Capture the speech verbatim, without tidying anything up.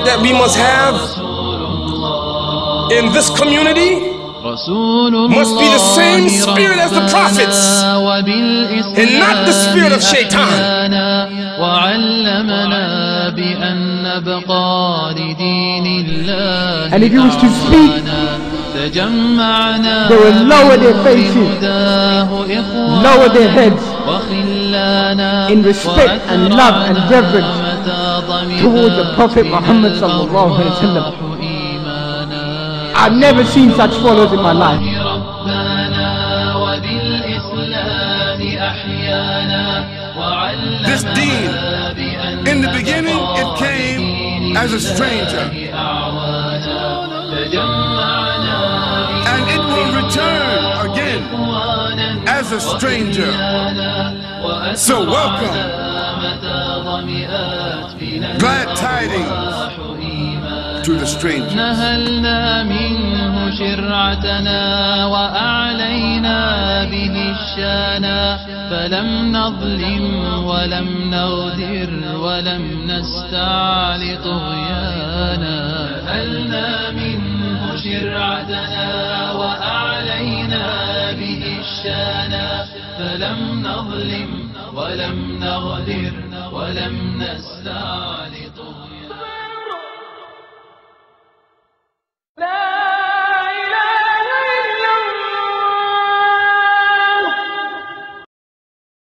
that we must have in this community must be the same spirit as the prophets and not the spirit of shaitan. And if you wish to speak, they will lower their faces, lower their heads in respect and love and reverence towards the Prophet Muhammad sallallahu alaihi wasallam. I've never seen such followers in my life. This deen, in the beginning it came as a stranger, and it will return again as a stranger. So welcome, glad tidings to the stranger. نهلنا منه شرعتنا وأعلينا به الشانا فلم نظلم ولم نغدر ولم نستعل طغيانا. نهلنا منه شرعتنا وأعلينا به الشانا فلم نظلم ولم نغدر ولم نستعل